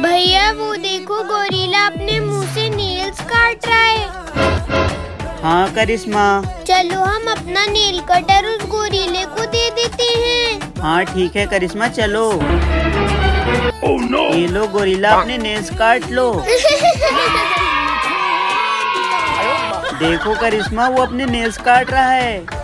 भैया वो देखो, गोरिल्ला अपने मुंह से नेल्स काट रहा है। हाँ करिश्मा, चलो हम अपना नेल कटर उस गोरिल्ले को दे देते हैं। हाँ ठीक है करिश्मा, चलो। ये लो गोरिल्ला, अपने नेल्स काट लो। देखो करिश्मा, वो अपने नेल्स काट रहा है।